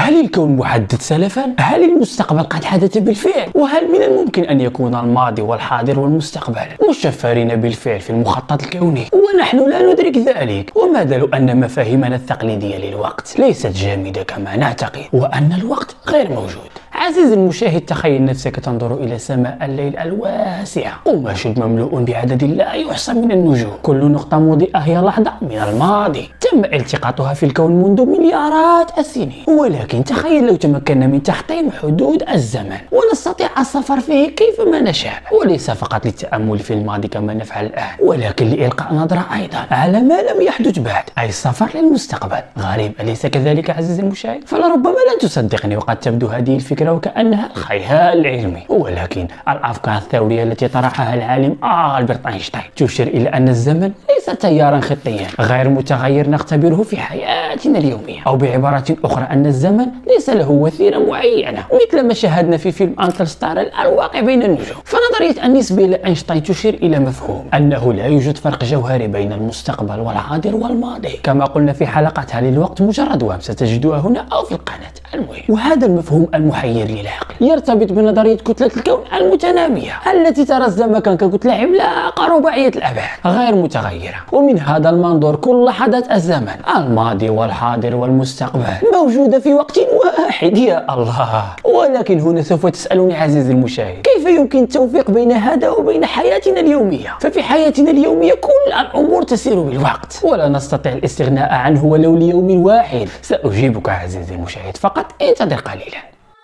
هل الكون محدد سلفا؟ هل المستقبل قد حدث بالفعل؟ وهل من الممكن أن يكون الماضي والحاضر والمستقبل مشفرين بالفعل في المخطط الكوني ونحن لا ندرك ذلك؟ وماذا لو أن مفاهيمنا التقليدية للوقت ليست جامدة كما نعتقد، وأن الوقت غير موجود؟ عزيزي المشاهد، تخيل نفسك تنظر إلى سماء الليل الواسعة، قماش مملوء بعدد لا يحصى من النجوم، كل نقطة مضيئة هي لحظة من الماضي تم التقاطها في الكون منذ مليارات السنين. ولكن تخيل لو تمكنا من تحطيم حدود الزمن ونستطيع السفر فيه كيفما نشاء، وليس فقط للتأمل في الماضي كما نفعل الآن، ولكن لإلقاء نظرة أيضا على ما لم يحدث بعد، أي السفر للمستقبل. غريب أليس كذلك عزيزي المشاهد؟ فلربما لن تصدقني وقد تبدو هذه الفكرة وكأنها خيال علمي، ولكن الأفكار الثورية التي طرحها العالم ألبرت أينشتاين تشير إلى أن الزمن ليس تيارا خطيا غير متغير نختبره في حياتنا اليومية، أو بعبارة أخرى أن الزمن ليس له وثيرة معينة مثل ما شاهدنا في فيلم انترستيلر الواقع بين النجوم. فنظرية النسبية لأينشتاين تشير إلى مفهوم أنه لا يوجد فرق جوهري بين المستقبل والحاضر والماضي، كما قلنا في حلقة هل الوقت مجرد وهم ستجدها هنا أو في القناة. المهم، وهذا المفهوم المحير للعقل يرتبط بنظرية كتلة الكون المتنامية التي ترى الزمن ككتلة عملاقة رباعية الأبعاد غير متغيرة، ومن هذا المنظور كل لحظات الزمن الماضي والحاضر والمستقبل موجودة في وقت واحد. يا الله! ولكن هنا سوف تسألني عزيزي المشاهد، كيف يمكن التوفيق بين هذا وبين حياتنا اليومية؟ ففي حياتنا اليومية كل الأمور تسير بالوقت ولا نستطيع الاستغناء عنه ولو ليوم واحد. سأجيبك عزيزي المشاهد، فقط انتظر قليلا.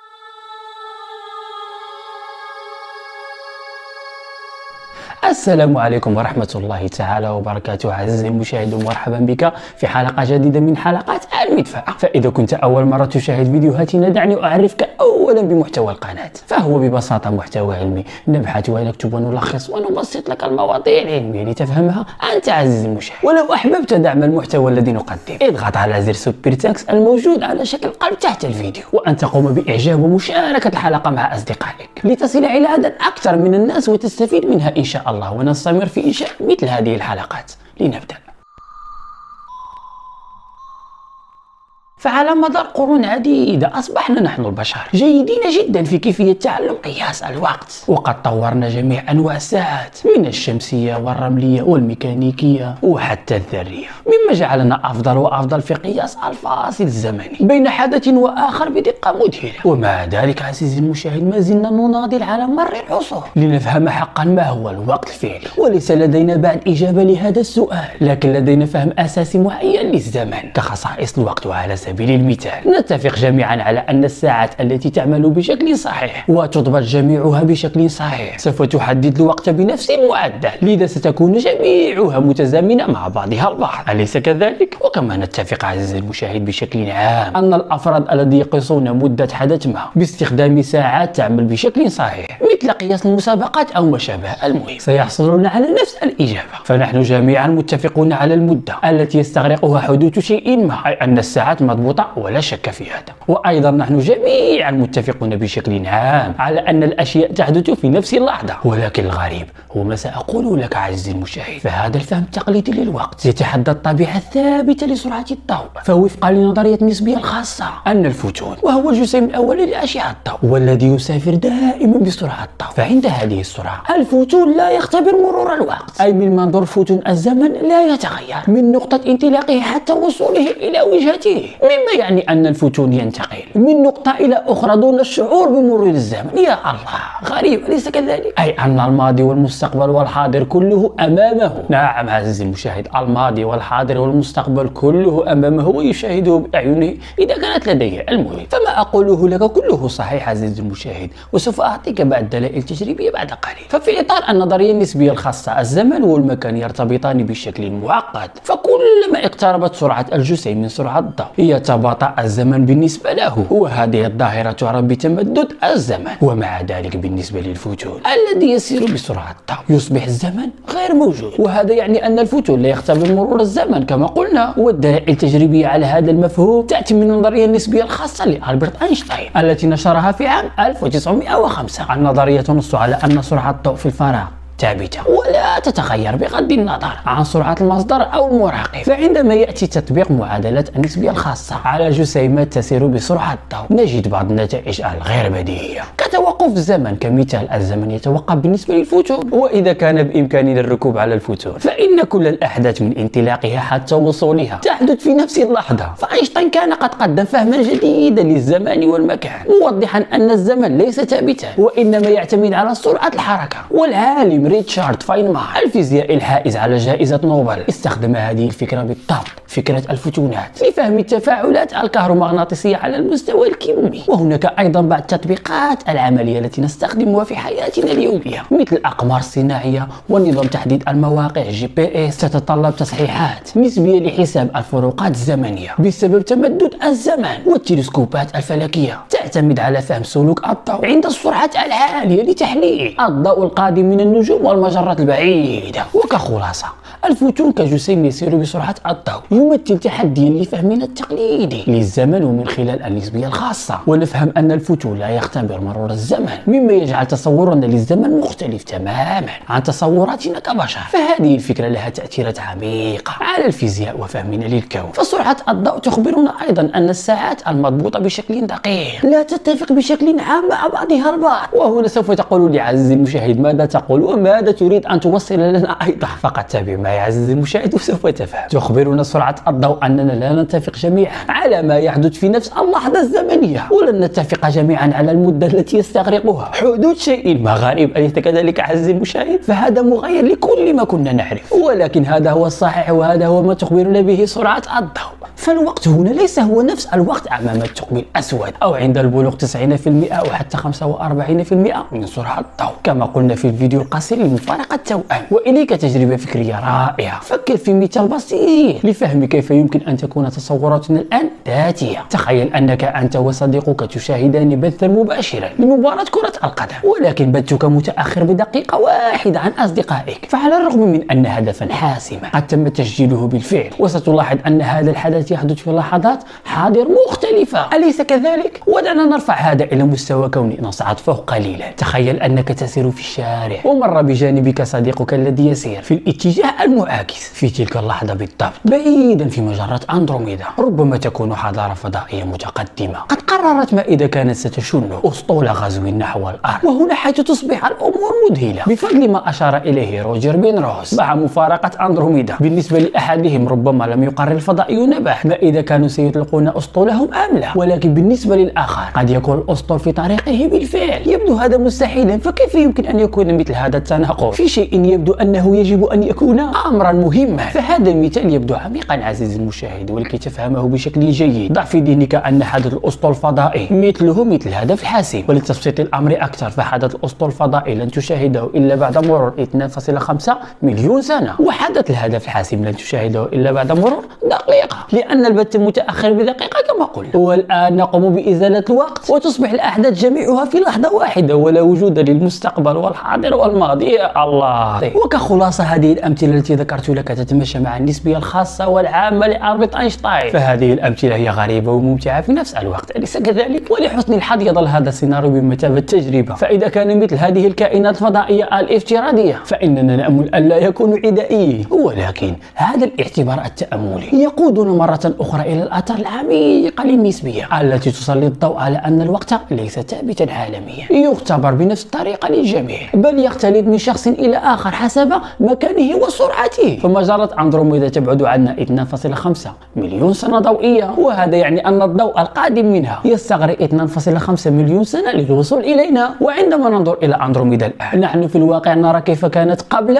السلام عليكم ورحمة الله تعالى وبركاته عزيزي المشاهد، ومرحبا بك في حلقة جديدة من حلقات المدفأة. فإذا كنت أول مرة تشاهد فيديوهاتنا دعني أعرفك أولا بمحتوى القناة، فهو ببساطة محتوى علمي نبحث ونكتب ونلخص ونبسط لك المواضيع العلمية لتفهمها أنت عزيزي المشاهد. ولو أحببت دعم المحتوى الذي نقدم اضغط على زر سوبر تانكس الموجود على شكل قلب تحت الفيديو، وأن تقوم بإعجاب ومشاركة الحلقة مع أصدقائك لتصل إلى عدد أكثر من الناس وتستفيد منها إن شاء الله، ونستمر في إنشاء مثل هذه الحلقات. لنبدأ. فعلى مدار قرون عديدة أصبحنا نحن البشر جيدين جدا في كيفية تعلم قياس الوقت، وقد طورنا جميع أنواع الساعات من الشمسية والرملية والميكانيكية وحتى الذرية، مما جعلنا أفضل وأفضل في قياس الفاصل الزمني بين حدث وآخر بدقة مذهلة. ومع ذلك عزيزي المشاهد ما زلنا نناضل على مر العصور لنفهم حقا ما هو الوقت الفعلي، وليس لدينا بعد إجابة لهذا السؤال، لكن لدينا فهم أساسي معين للزمن كخصائص الوقت. وعلى سبيل المثال نتفق جميعا على أن الساعات التي تعمل بشكل صحيح وتضبط جميعها بشكل صحيح سوف تحدد الوقت بنفس المعدل، لذا ستكون جميعها متزامنة مع بعضها البعض، أليس كذلك؟ وكما نتفق عزيزي المشاهد بشكل عام أن الأفراد الذين يقيسون مدة حدث ما باستخدام ساعات تعمل بشكل صحيح مثل قياس المسابقات أو ما شابه، المهم سيحصلون على نفس الإجابة. فنحن جميعا متفقون على المدة التي يستغرقها حدوث شيء ما، أي أن الساعات مضبوطة ولا شك في هذا. وأيضا نحن جميعا متفقون بشكل عام على أن الأشياء تحدث في نفس اللحظة. ولكن الغريب هو ما سأقوله لك عزيزي المشاهد، فهذا الفهم التقليدي للوقت يتحدى الطبيعة الثابتة لسرعة الضوء. فوفقا لنظرية النسبية الخاصة أن الفوتون وهو الجسيم الأولي لأشعة الضوء والذي يسافر دائما بسرعة الضوء، فعند هذه السرعة الفوتون لا يختبر مرور الوقت، أي من منظور فوتون الزمن لا يتغير من نقطة انطلاقه حتى وصوله إلى وجهته، مما يعني أن الفوتون ينتقل من نقطة إلى أخرى دون الشعور بمرور الزمن. يا الله، غريب أليس كذلك؟ أي أن الماضي والمستقبل والحاضر كله أمامه. نعم عزيزي المشاهد، الماضي والحاضر والمستقبل كله أمامه ويشاهده بأعينه إذا كانت لديه. المهم، فما أقوله لك كله صحيح عزيزي المشاهد، وسوف أعطيك بعض الدلائل التجريبية بعد قليل. ففي إطار النظرية النسبية الخاصة الزمن والمكان يرتبطان بشكل معقد، فكلما اقتربت سرعة الجسيم من سرعة الضوء يتباطأ الزمن بالنسبة له، وهذه الظاهرة تعرف بتمدد الزمن. ومع ذلك بالنسبة للفوتون الذي يسير بسرعة الضوء يصبح الزمن غير موجود، وهذا يعني أن الفوتون لا يختبر مرور الزمن كما قلنا. والدلائل التجريبية على هذا المفهوم تأتي من النظرية النسبية الخاصة لألبرت أينشتاين التي نشرها في عام 1905. النظرية تنص على أن سرعة الضوء في الفراغ ثابتة ولا تتغير بغض النظر عن سرعة المصدر أو المراقب. فعندما يأتي تطبيق معادلة النسبية الخاصة على جسيمات تسير بسرعة الضوء نجد بعض النتائج الغير بديهية كتوقف الزمن. كمثال الزمن يتوقف بالنسبة للفوتون، وإذا كان بإمكاننا الركوب على الفوتون فإن كل الأحداث من انطلاقها حتى وصولها تحدث في نفس اللحظة. فأينشتاين كان قد قدم فهما جديدا للزمان والمكان موضحا أن الزمن ليس ثابتا وإنما يعتمد على سرعة الحركة. والعالم ريتشارد فاينمان الفيزيائي الحائز على جائزة نوبل استخدم هذه الفكرة بالضبط، فكرة الفوتونات، لفهم التفاعلات الكهرومغناطيسية على المستوى الكمي. وهناك أيضا بعض التطبيقات العملية التي نستخدمها في حياتنا اليومية مثل الأقمار الصناعية ونظام تحديد المواقع GPS تتطلب تصحيحات نسبية لحساب الفروقات الزمنية بسبب تمدد الزمان. والتلسكوبات الفلكية تعتمد على فهم سلوك الضوء عند السرعات العالية لتحليل الضوء القادم من النجوم والمجرات البعيدة. وكخلاصة الفوتون كجسيم يسير بسرعة الضوء يمثل تحديا لفهمنا التقليدي للزمن ومن خلال النسبية الخاصة. ونفهم أن الفوتون لا يختبر مرور الزمن مما يجعل تصورنا للزمن مختلف تماما عن تصوراتنا كبشر. فهذه الفكرة لها تأثيرات عميقة على الفيزياء وفهمنا للكون. فسرعة الضوء تخبرنا أيضا أن الساعات المضبوطة بشكل دقيق لا تتفق بشكل عام مع بعضها البعض. وهنا سوف تقول لي عزيزي المشاهد ماذا تقول وماذا تريد أن توصل لنا أيضا؟ فقط تابع معي عزيزي المشاهد وسوف تفهم. تخبرنا سرعة الضوء أننا لا نتفق جميعا على ما يحدث في نفس اللحظة الزمنية ولن نتفق جميعا على المدة التي يستغرقها حدوث شيء ما. غريب أليس كذلك عزيزي المشاهد؟ فهذا مغاير لكل ما كنا نعرف، ولكن هذا هو الصحيح وهذا هو ما تخبرنا به سرعة الضوء. فالوقت هنا ليس هو نفس الوقت أمام الثقب الأسود أو عند البلوغ 90% أو حتى 45% من سرعة الضوء كما قلنا في الفيديو القصير لمفارقة التوأم. وإليك تجربة فكرية رائعة. فكر في مثال بسيط لفهم كيف يمكن أن تكون تصوراتنا الآن ذاتية. تخيل أنك أنت وصديقك تشاهدان بثا مباشرا لمباراة كرة القدم، ولكن بثك متأخر بدقيقة واحدة عن أصدقائك. فعلى الرغم من أن هدفا حاسما قد تم تسجيله بالفعل، وستلاحظ أن هذا الحدث يحدث في لحظات حاضر مختلفة، أليس كذلك؟ ودعنا نرفع هذا إلى مستوى كوني نصعد فوق قليلا. تخيل أنك تسير في الشارع ومر بجانبك صديقك الذي يسير في الاتجاه المعاكس في تلك اللحظة بالضبط بعيدا في مجرة أندروميدا. ربما تكون حضارة فضائية متقدمة قد قررت ما إذا كانت ستشن أسطول غزو نحو الأرض. وهنا حيث تصبح الأمور مذهلة بفضل ما أشار إليه روجر بينروس مع مفارقة أندروميدا. بالنسبة لأحدهم ربما لم يقرر الفضائيون بعد ما إذا كانوا سيطلقون أسطولهم أم لا، ولكن بالنسبة للآخر قد يكون الأسطول في طريقه بالفعل. يبدو هذا مستحيلا، فكيف يمكن أن يكون مثل هذا التناقض في شيء يبدو أنه يجب أن يكون أمرا مهما؟ فهذا المثال يبدو عميقا عزيزي المشاهد، ولكي تفهمه بشكل جيد ضع في ذهنك أن حدث الأسطول الفضائي مثله مثل هدف الحاسم. ولتبسيط الأمر أكثر فحدث الأسطول الفضائي لن تشاهده إلا بعد مرور 2.5 مليون سنة، وحدث الهدف الحاسم لن تشاهده إلا بعد مرور دقيقة، لأن البث متأخر بدقيقة كما قلنا. والآن نقوم بإزالة الوقت وتصبح الأحداث جميعها في لحظة واحدة ولا وجود للمستقبل والحاضر والماضي. يا الله. وكخلاصة هذه الأمثلة التي ذكرت لك تتماشى مع النسبية الخاصة والعامة لألبرت أينشتاين. فهذه الأمثلة هي غريبة وممتعة في نفس الوقت، أليس كذلك؟ ولحسن الحظ يظل هذا السيناريو بمثابة تجربة. فإذا كان مثل هذه الكائنات الفضائية الافتراضية فإننا نأمل ألا يكونوا عدائيين، ولكن هذا الاعتبار التأملي يقودنا مرة أخرى إلى الآثار العميقة للنسبية التي تسلط الضوء على أن الوقت ليس ثابتا عالميا يختبر بنفس الطريقة للجميع، بل يختلف من شخص إلى آخر حسب مكانه وسرعته. فمجرة أندروميدا تبعد عنا 2.5 مليون سنة ضوئية، وهذا يعني أن الضوء القادم منها يستغرق 2.5 مليون سنة للوصول إلينا. وعندما ننظر إلى أندروميدا الآن نحن في الواقع نرى كيف كانت قبل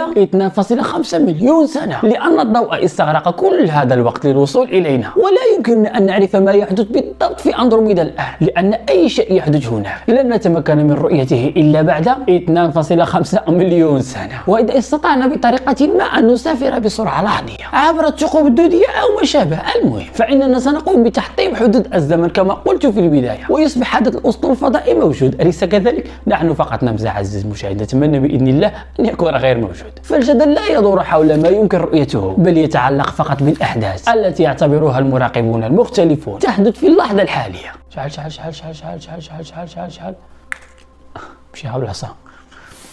2.5 مليون سنة، لأن الضوء استغرق كل هذا الوقت للوصول إلينا. ولا يمكننا أن نعرف ما يحدث بالضبط في أندروميدا الآن، لأن أي شيء يحدث هناك لن نتمكن من رؤيته إلا بعد 2.5 مليون سنة. وإذا استطعنا بطريقة ما أن نسافر بسرعة لحظية عبر الثقوب الدودية أو ما شابه، المهم فإننا سنقوم بتحطيم حدود الزمن كما قلت في البداية، ويصبح حدث الأسطول الفضائي موجود، أليس كذلك؟ نحن فقط نمزح عزيزي المشاهد، نتمنى بإذن الله أن يكون غير موجود. فالجدل لا يدور حول ما يمكن رؤيته، بل يتعلق فقط بالأحداث التي يعتبرها المراقبون المختلفون تحدث في اللحظة الحالية. شحال شحال شحال شحال شحال شحال شحال شحال شحال شحال مشي على العصا.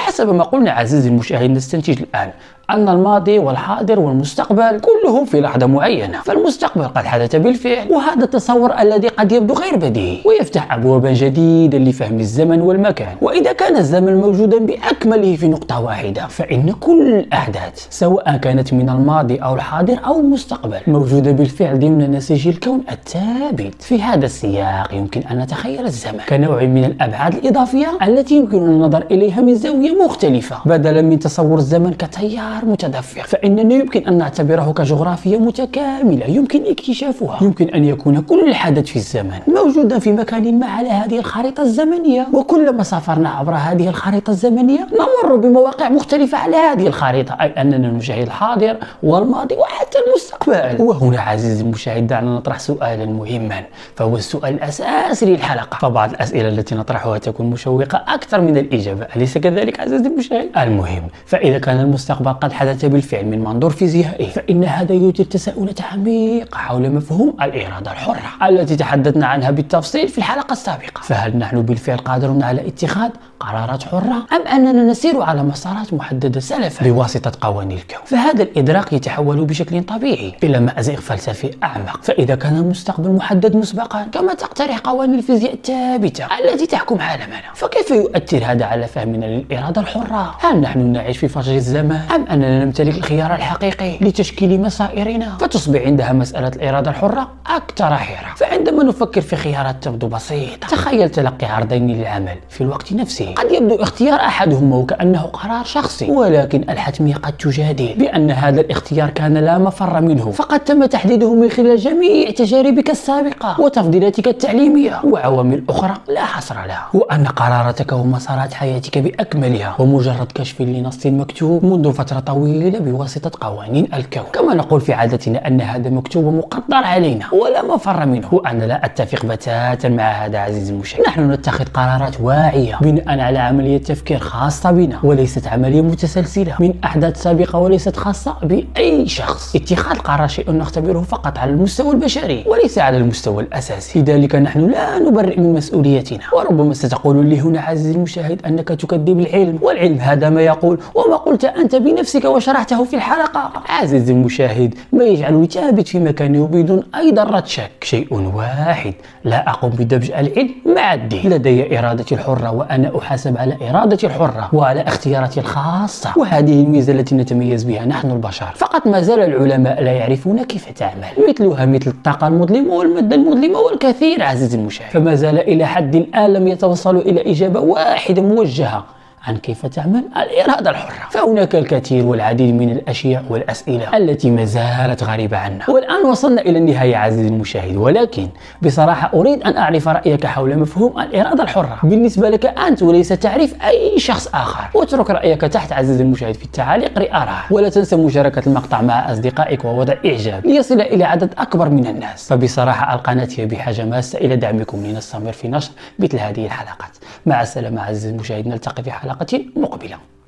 وحسب ما قلنا عزيزي المشاهد نستنتج الآن أن الماضي والحاضر والمستقبل كلهم في لحظة معينة، فالمستقبل قد حدث بالفعل، وهذا التصور الذي قد يبدو غير بديهي ويفتح أبوابا جديدة لفهم الزمن والمكان. وإذا كان الزمن موجودا بأكمله في نقطة واحدة، فإن كل الأحداث سواء كانت من الماضي أو الحاضر أو المستقبل موجودة بالفعل ضمن نسيج الكون الثابت. في هذا السياق يمكن أن نتخيل الزمن كنوع من الأبعاد الإضافية التي يمكن النظر إليها من زاوية مختلفة، بدلا من تصور الزمن كتيار متدفق، فإننا يمكن أن نعتبره كجغرافيا متكاملة يمكن اكتشافها. يمكن أن يكون كل حدث في الزمن موجودا في مكان ما على هذه الخريطة الزمنية، وكلما سافرنا عبر هذه الخريطة الزمنية نمر بمواقع مختلفة على هذه الخريطة، أي أننا نشاهد الحاضر والماضي وحتى المستقبل. وهنا عزيزي المشاهد دعنا نطرح سؤالا مهما، فهو السؤال الأساسي للحلقة، فبعض الأسئلة التي نطرحها تكون مشوقة أكثر من الإجابة، أليس كذلك عزيزي المشاهد؟ المهم، فإذا كان المستقبل قد حدث بالفعل من منظور فيزيائي، فإن هذا يثير تساؤلات عميقة حول مفهوم الإرادة الحرة التي تحدثنا عنها بالتفصيل في الحلقة السابقة. فهل نحن بالفعل قادرون على اتخاذ قرارات حرة، أم أننا نسير على مسارات محددة سلفا بواسطة قوانين الكون؟ فهذا الإدراك يتحول بشكل طبيعي إلى مأزق فلسفي أعمق. فإذا كان المستقبل محدد مسبقا كما تقترح قوانين الفيزياء الثابتة التي تحكم عالمنا، فكيف يؤثر هذا على فهمنا للإرادة الحرة؟ هل نحن نعيش في فجر الزمان، أم أننا نمتلك الخيار الحقيقي لتشكيل مصائرنا؟ فتصبح عندها مسألة الإرادة الحرة أكثر حيرة. فعندما نفكر في خيارات تبدو بسيطة، تخيل تلقي عرضين للعمل في الوقت نفسه، قد يبدو اختيار أحدهما وكأنه قرار شخصي، ولكن الحتمية قد تجادل بأن هذا الاختيار كان لا مفر منه، فقد تم تحديده من خلال جميع تجاربك السابقة وتفضيلاتك التعليمية وعوامل أخرى لا حصر لها، وأن قراراتك ومسارات حياتك بأكملها ومجرد كشف لنص مكتوب منذ فترة طويلة بواسطة قوانين الكون. كما نقول في عادتنا أن هذا مكتوب ومقدر علينا ولا مفر منه، وأنا لا أتفق بتاتا مع هذا عزيزي المشاهد. نحن نتخذ قرارات واعية بناء على عملية تفكير خاصة بنا، وليست عملية متسلسلة من أحداث سابقة وليست خاصة بأي شخص. اتخاذ قرار شيء نختبره فقط على المستوى البشري وليس على المستوى الأساسي، لذلك نحن لا نبرئ من مسؤوليتنا. وربما ستقول لي هنا عزيزي المشاهد أنك تكذب العلم، والعلم هذا ما يقول وما قلت أنت بنفسك وشرحته في الحلقة. عزيزي المشاهد، ما يجعله ثابت في مكانه بدون أي ذرة شك شيء واحد: لا أقوم بدمج العلم مع الدين. لدي إرادتي الحرة وأنا أحاسب على إرادتي الحرة وعلى اختياراتي الخاصة، وهذه الميزة التي نتميز بها نحن البشر. فقط ما زال العلماء لا يعرفون كيف تعمل، مثلها مثل الطاقة المظلمة والمادة المظلمة والكثير عزيزي المشاهد. فما زال إلى حد الآن لم يتوصلوا إلى إجابة واحدة موجهة عن كيف تعمل الإرادة الحرة. فهناك الكثير والعديد من الأشياء والأسئلة التي ما زالت غريبة عنا، والآن وصلنا إلى النهاية عزيزي المشاهد. ولكن بصراحة أريد أن أعرف رأيك حول مفهوم الإرادة الحرة بالنسبة لك أنت، وليس تعريف أي شخص آخر. واترك رأيك تحت عزيزي المشاهد في التعاليق لأراه، ولا تنسى مشاركة المقطع مع أصدقائك ووضع إعجاب ليصل إلى عدد أكبر من الناس. فبصراحة القناة هي بحاجة ماسة إلى دعمكم لنستمر في نشر مثل هذه الحلقات. مع السلامة عزيزي المشاهد، نلتقي في حلقة مقبلة.